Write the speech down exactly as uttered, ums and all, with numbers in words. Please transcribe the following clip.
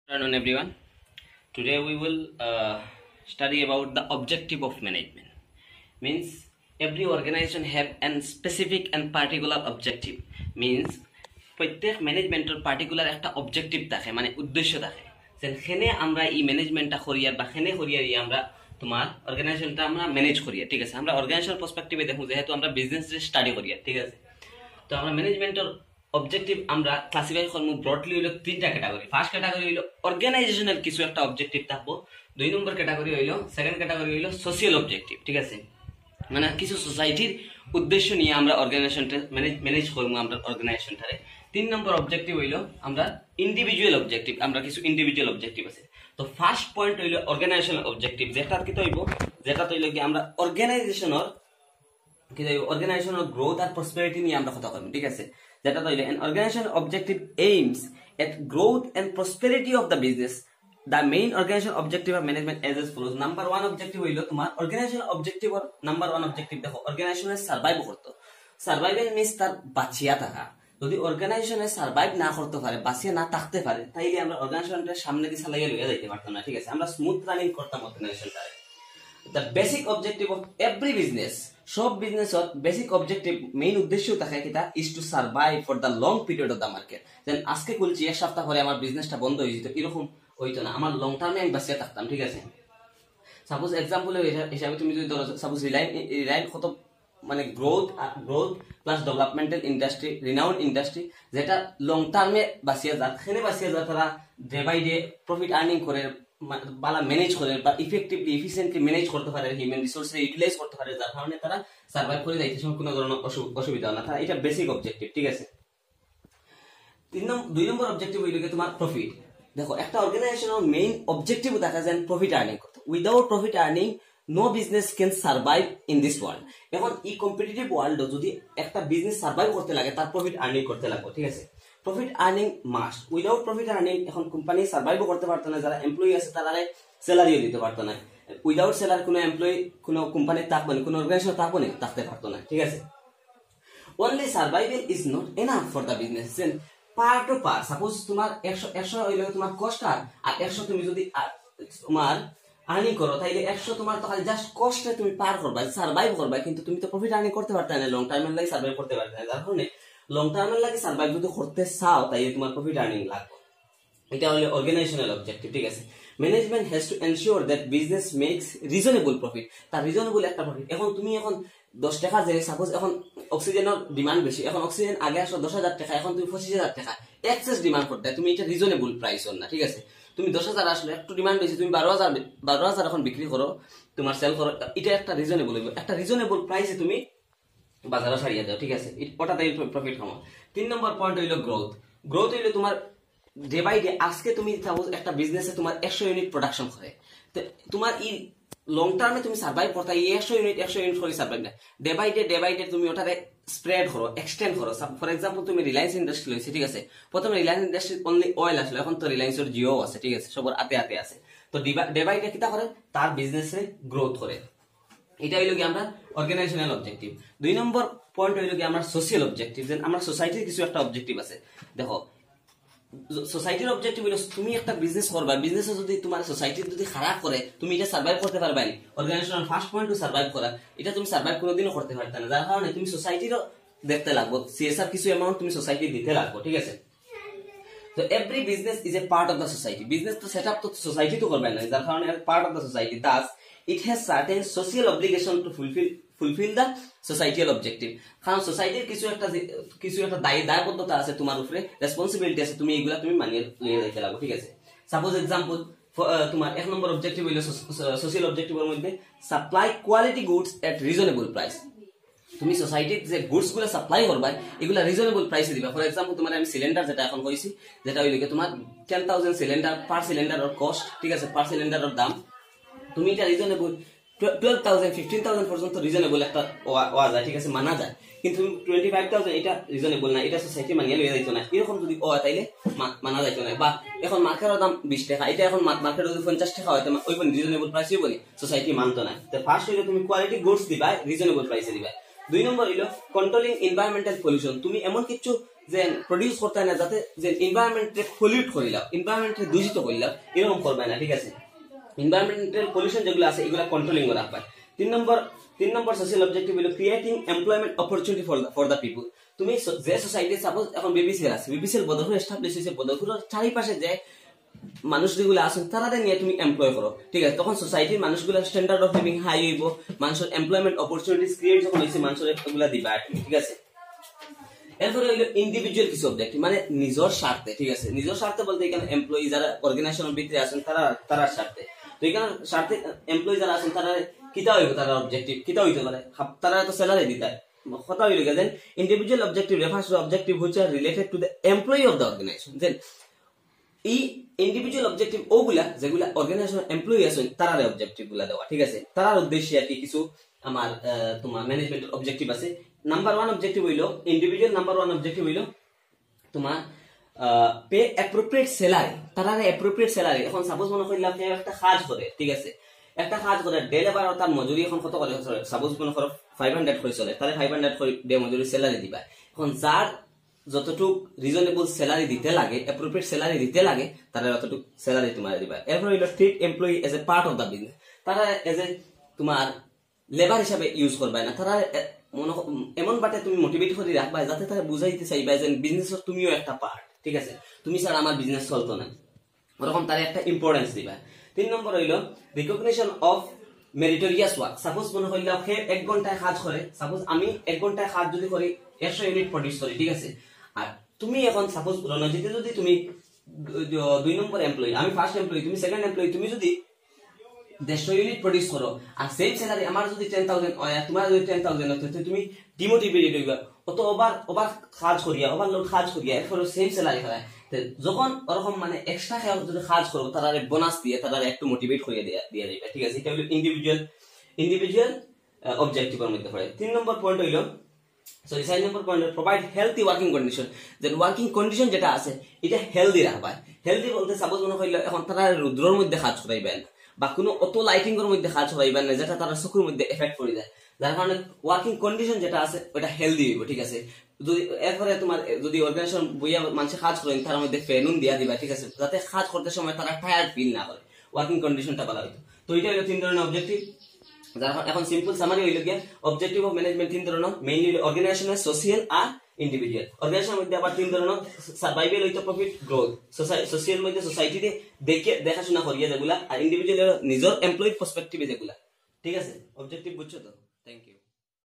Good afternoon, everyone. Today we will uh, study about the objective of management. Means every organization have a specific and particular objective. Means প্রত্যেক ম্যানেজমেন্টের particular একটা objective থাকে, মানে উদ্দেশ্য থাকে। যেখানে আমরা এই ম্যানেজমেন্টটা করিয়ার বা খেনে করিয়ার আমরা তোমার অর্গানাইজেশনটা আমরা ম্যানেজ করিয়া, ঠিক আছে। আমরা অর্গানাইজেশন পার্সপেক্টিভে দেখো, যেহেতু আমরা বিজনেস স্টাডি করিয়া, ঠিক আছে। তো আমরা ম্যানেজমেন্টের অবজেক্টিভ আমরা ক্লাসিফাই করবো ব্রডলি হইলো তিনটা ক্যাটাগরি। ফার্স্ট ক্যাটাগরি হইলো অর্গানাইজেশনাল কিছু একটা অবজেক্টিভ থাকবো। দুই নম্বর ক্যাটাগরি হইলো, সেকেন্ড ক্যাটাগরি হইলো সোশিয়াল অবজেক্টিভ, ঠিক আছে। মানে কিছু সোসাইটির উদ্দেশ্য নিয়ে আমরা অর্গানাইজেশনটা ম্যানেজ ম্যানেজ করবো আমরা অর্গানাইজেশনটারে। তিন নম্বর অবজেক্টিভ হইলো আমরা ইন্ডিভিজুয়াল অবজেক্টিভ, আমরা কিছু ইন্ডিভিজুয়াল অবজেক্টিভ আছে। তো ফার্স্ট পয়েন্ট হইলো অর্গানাইজেশনাল অবজেক্টিভ, যেটা কি তৈব যেটা তৈল কি আমরা অর্গানাইজেশনের কি তৈব অর্গানাইজেশনের গ্রোথ আর প্রসপেরিটি নিয়ে আমরা কথা বলবো, ঠিক আছে। যেটা তৈল an organization objective aims at growth and prosperity of the business. The main organization objective of management as follows. Number one objective হইলো তোমার organization objective or number one objective দেখো, অর্গানাইজেশনের সার্ভাইভ করতে। সার্ভাইভাল মিন্স তার বাঁচিয়া থাকা। যদি অর্গানাইজেশনে সার্ভাইভ না করতে পারে, বাঁচিয়া না থাকতে পারে, তাইলে আমরা অর্গানাইজেশনটা সামনে দিয়ে চালাইয়া লইয়া যাইতে পারতাম না, ঠিক আছে। আমরা স্মুথ রানিং করতাম অর্গানাইজেশনটা। The basic objective of every business, সব বিজনেসত বেসিক অবজেক্টিভ মেইন উদ্দেশ্য থাকে কিটা is to survive for the long period of the market. যেন আজকে খুলছি এক সপ্তাহ পরে আমার বিজনেসটা বন্ধ হয়ে যেত, এরকম হইতো না। আমার লং টার্মে আমি বাঁচিয়ে থাকতাম, ঠিক আছে। সাপোজ এক্সাম্পল হিসাবে তুমি যদি ধরো, সাপোজ রিলায়েন্স রিলায়েন্স কত মানে growth growth plus developmental industry, renowned industry, যেটা লং টার্মে বাঁচিয়ে যাক, সেখানে বাঁচিয়ে যায় তারা day by day profit earning করে, বালা ম্যানেজ করে বা ইফেক্টিভলি এফিসিয়েন্টলি ম্যানেজ করতে পারে, হিউম্যান রিসোর্স ইউটিলাইজ করতে পারে, যার কারণে তারা সার্ভাইভ করে যাইতে সময় কোনো ধরনের অসুবিধা হয় না। তারা এটা বেসিক অবজেক্টিভ, ঠিক আছে। তিন নম্বর দুই নম্বর অবজেক্টিভ হইল তোমার প্রফিট। দেখো, একটা অর্গানাইজেশনের মেইন অবজেক্টিভ দেখা যায় প্রফিট আর্নিং করতে। Without profit earning no business can survive in this world. এখন এই কম্পিটিটিভ ওয়ার্ল্ড যদি একটা বিজনেস সার্ভাইভ করতে লাগে, তার প্রফিট আর্নিং করতে লাগবে, ঠিক আছে। Profit earning must. Without profit earning এখন কোম্পানি সার্ভাইভ করতে পারতো না, যারা এমপ্লয়ি আছে তারা স্যালারিও দিতে পারতো না। উইদাউট স্যালারি কোনো এমপ্লয়ি কোনো কোম্পানি থাকবে না, কোনো অর্গানাইজেশন থাকবে না, থাকতে পারতো না, ঠিক আছে। Only survival is not enough for the business. Part two part, suppose তোমার একশো একশো হইলে তোমার কষ্ট, আর একশো তুমি যদি তোমার আর্নিং করো, তাইলে একশো তোমার তো জাস্ট কষ্টে তুমি পার করবা, সার্ভাইভ করবা, কিন্তু তুমি তো প্রফিট আর্নিং করতে পারতে না, লং টার্মের লাগে সার্ভাইভ করতে পারতে না। যার কারণে লং টার্মের লাগে সার্ভাইভ যদি করতে চাও, তাইলে তোমার প্রফিট আর্নিং লাগবে। এটা হলো অর্গানাইজেশনাল অবজেক্টিভ, ঠিক আছে। Management has to ensure that business makes reasonable profit. তার রিজনেবল একটা প্রফিট। এখন তুমি এখন দশ টাকা যে সাপোজ এখন অক্সিজেনের ডিমান্ড বেশি, এখন অক্সিজেন আগে আসো দশ হাজার টাকা, এখন তুমি পঁচিশ হাজার টাকা এক্সেস ডিমান্ড করতে, তুমি এটা রিজনেবল প্রাইস না, ঠিক আছে। তুমি দশ হাজার আসলে একটু ডিমান্ড বেশি, তুমি বারো হাজার বারো হাজার এখন বিক্রি করো, তোমার সেল করো, এটা একটা রিজনেবল, একটা রিজনেবল প্রাইসে তুমি বাজারে ছাড়িয়ে দাও, ঠিক আছে। ওটাতে প্রফিট কমা। তিন নম্বর পয়েন্ট হইলো গ্রোথ। গ্রোথ হইলো তোমার ডে বাই ডে, আজকে তুমি সাপোজ একটা বিজনেসে তোমার একশো ইউনিট প্রোডাকশন করে, তো তোমার এই লং টার্মে তুমি সার্ভাইভ করতে এই একশো ইউনিট একশো ইউনিট করে সার্ভাইভ না, day by day day by day তুমি ওটাতে স্প্রেড করো, এক্সটেন্ড করো। ফর এক্সাম্পল তুমি রিলায়েন্স ইন্ডাস্ট্রি লইছে, ঠিক আছে। প্রথমে রিলায়েন্স ইন্ডাস্ট্রি অনলি অয়েল আসলো, এখন তো রিলায়েন্সের জিও আছে, ঠিক আছে, সবার হাতে হাতে আছে। তো ডে বাই ডে কিতা করে, তার বিজনেসে গ্রোথ করে। এটা হইল কি আমরা অর্গানাইজেশনাল অবজেক্টিভ। দুই নম্বর পয়েন্ট হইল কি আমরা সোশিয়াল অবজেক্টিভ। যেন আমরা সোসাইটির কিছু একটা অবজেক্টিভ আছে। দেখো, সোসাইটির অবজেক্টিভ হইল তুমি একটা বিজনেস করবা, বিজনেসে যদি তোমার সোসাইটি যদি খারাপ করে, তুমি এটা সার্ভাইভ করতে পারবা না। Organisational first point to survive করা, এটা তুমি সার্ভাইভ কোনোদিনও করতে পারতে না। যার কারণে তুমি সোসাইটিরও দেখতে লাগবো, সিএসআর কিছু অ্যামাউন্ট তুমি সোসাইটি দিতে লাগবো, ঠিক আছে। তো every business is a part of the society. Business তো সেট আপ তো সোসাইটি তো করবে না, যার কারণে part of the society. Thus it has certain social obligation to fulfill fulfill the societal objective. কারণ সোসাইটির কিছু একটা কিছু একটা দায়ী দায়বদ্ধতা আছে, তোমার উপরে রেসপন্সিবিলিটি আছে, তুমি এগুলা তুমি মানিয়ে নিয়ে যাইতে লাগবে, ঠিক আছে। সাপোজ এক্সাম্পল তোমার এক নম্বর অবজেক্টিভ হইলো সোশিয়াল অবজেক্টিভের মধ্যে supply quality goods at reasonable price. তুমি সোসাইটির যে গুডস গুলো সাপ্লাই করবা, এগুলা রিজনেবল প্রাইসে দিবা। ফর এক্সাম্পল তোমার আমি সিলিন্ডার যেটা এখন কইছি, যেটা হইলো তোমার টেন থাউজেন্ড সিলিন্ডার পার সিলিন্ডারের কস্ট, ঠিক আছে, পার সিলিন্ডারের দাম, তুমি এটা reasonable twelve thousand fifteen thousand পর্যন্ত রিজনেবল একটা ওয়া যায়, ঠিক আছে, মানা যায়। কিন্তু টোয়েন্টি ফাইভ থাউজেন্ড এটা রিজনেবল না, এটা সোসাইটি মানিয়ে লইয়া যাইতো না, এরকম যদি ও তাইলে মানা যাইতো না। বা এখন মার্কেটের দাম বিশ টাকা, এটা এখন মার্কেটে যদি পঞ্চাশ টাকা হয়, ওই রিজনেবল প্রাইসে বলি সোসাইটি মানতো না। তো ফার্স্ট হইলে তুমি কোয়ালিটি গুডস দিবা, রিজনেবল প্রাইসে দিবা। দুই নম্বর হইল কন্ট্রোলিং এনভায়রনমেন্টাল পলিউশন তুমি এমন কিছু যে প্রডিউস করতে না যাতে যে এনভায়রনমেন্টে পলিউট করিলাম এনভায়রনমেন্টে দূষিত করিলাম এরকম করবে না ঠিক আছে এনভায়রনমেন্টাল পলিউশন যেগুলো আছে এগুলো কন্ট্রোলিং করা হয় তিন নম্বর তিন নম্বর সোশ্যাল অবজেক্টিভ হলো creating employment opportunity for for the people তুমি যে সোসাইটি সাপোজ এখন বিবিসিএল আছে বিবিসিএল বদরপুর এস্টাবলিশ হয়েছে বদরপুরের চারিপাশে যে মানুষ যেগুলো আছেন তারা নিয়ে তুমি এমপ্লয় করো ঠিক আছে তখন সোসাইটির মানুষগুলো স্ট্যান্ডার্ড অফ লিভিং হাই হইব মানুষের এমপ্লয়মেন্ট অপরচুনিটিস ক্রিয়েট যখন হয়েছে মানুষের এগুলা দিবা ঠিক আছে এরপরে হইলো ইন্ডিভিজুয়াল কিছু অবজেক্টিভ মানে নিজের স্বার্থে ঠিক আছে নিজের স্বার্থে বলতে এখানে এমপ্লয়ি যারা অর্গানাইজেশনের ভিতরে আছেন তারা তারা স্বার্থে তো এখানে স্বার্থে এমপ্লয়ি যারা আছেন তারা কিতা হইব তারা অবজেক্টিভ কিতা হইতে পারে তারা তো স্যালারি দিতে কথা হইল then individual objective refers to objective which are related to the employee of the organisation then এই ইন্ডিভিজুয়াল অবজেক্টিভ ওগুলা যেগুলা অর্গানাইজেশন এমপ্লয়ি আছেন তারার অবজেক্টিভ গুলা দেওয়া ঠিক আছে তারার উদ্দেশ্যে আর কি কিছু আমার তোমার ম্যানেজমেন্টের অবজেক্টিভ আছে নাম্বার ওয়ান অবজেক্টিভ হইলো ইন্ডিভিজুয়াল নাম্বার ওয়ান অবজেক্টিভ হইলো তোমার পে অ্যাপ্রোপ্রিয়েট স্যালারি তারার অ্যাপ্রোপ্রিয়েট স্যালারি এখন সাপোজ মনে করলাম কেউ একটা কাজ করে ঠিক আছে একটা কাজ করে ডে লেবার তার মজুরি এখন কত করে সাপোজ মনে করো ফাইভ হান্ড্রেড করে চলে তাহলে ফাইভ হান্ড্রেড করে ডে মজুরি স্যালারি দিবা এখন যার যতটুক রিজনেবল স্যালারি দিতে লাগে অ্যাপ্রোপ্রিয়েট স্যালারি দিতে লাগে তারা অতটুক স্যালারি তোমার দিবা এরপর হইলো treat employee as a part of the business তারা এজ এ তোমার লেবার হিসাবে ইউজ করবা না তারা এমন বাটে তুমি মোটিভেট করে রাখবা যাতে তারা বুঝাইতে চাইবা যে বিজনেসের তুমিও একটা পার্ট ঠিক আছে তুমি ছাড়া আমার বিজনেস চলতো না ওরকম তার একটা ইম্পর্টেন্স দিবা তিন নম্বর হইলো recognition of meritorious work suppose মনে হইলো সে এক ঘন্টায় কাজ করে সাপোজ আমি এক ঘন্টায় কাজ যদি করি একশো ইউনিট প্রডিউস করি ঠিক আছে আর তুমি এখন সাপোজ রণজিতে যদি তুমি দুই নম্বর এমপ্লয়ি আমি ফার্স্ট এমপ্লয়ি তুমি সেকেন্ড এমপ্লয়ি তুমি যদি দেড়শো ইউনিট প্রডিউস করো আর সেম স্যালারি আমার যদি টেন থাউজেন্ড তোমার যদি টেন থাউজেন্ড হতো তুমি ডিমোটিভেটেড হইবা অত ওভার ওভার কাজ করিয়া ওভারলোড কাজ করিয়া এরপর সেম স্যালারি খায় যখন ওরকম মানে এক্সট্রা যদি কাজ করবো তারা বোনাস দিয়ে তারা একটু মোটিভেট হয়ে দিয়ে দিয়ে দিবে ঠিক আছে এটা হলো ইন্ডিভিজুয়াল ইন্ডিভিজুয়াল অবজেক্টিভের মধ্যে পড়ে তিন নম্বর পয়েন্ট হইলো সরি চার নম্বর point provide healthy working condition যে ওয়ার্কিং কন্ডিশন যেটা আছে এটা হেলদি রাখবা হেলদি বলতে সাপোজ মনে হইলো এখন তারা রুদ্রের মধ্যে কাজ করাইবেন বা কোনো অত লাইটিং এর মধ্যে কাজ করাইবেন না যেটা তারা চকুর মধ্যে এফেক্ট করে যায় যার কারণে ওয়ার্কিং কন্ডিশন যেটা আছে ওটা হেলদি হইব ঠিক আছে যদি এরপরে তোমার যদি অর্গানাইজেশন বইয়া মানুষ কাজ করেন তার মধ্যে ফ্যানুন দিয়া দিবা ঠিক আছে যাতে কাজ করতে সময় তারা টায়ার্ড ফিল না করে ওয়ার্কিং কন্ডিশনটা ভালো হইতো তো এটা হলো তিন ধরনের অবজেক্টিভ যার এখন সিম্পল সামারি হইল গিয়া অবজেক্টিভ অফ ম্যানেজমেন্ট তিন ধরনের মেইনলি অর্গানাইজেশনাল সোশিয়াল আর ইন্ডিভিজুয়াল অর্গানাইজেশনের মধ্যে আবার তিন ধরনের সার্ভাইভাল হইতো প্রফিট গ্রোথ সোশিয়াল মধ্যে সোসাইটিতে দেখে দেখাশোনা করিয়া যেগুলা আর ইন্ডিভিজুয়াল নিজের এমপ্লয়ি পার্সপেক্টিভে যেগুলা ঠিক আছে অবজেক্টিভ বুঝছো তো থ্যাংক ইউ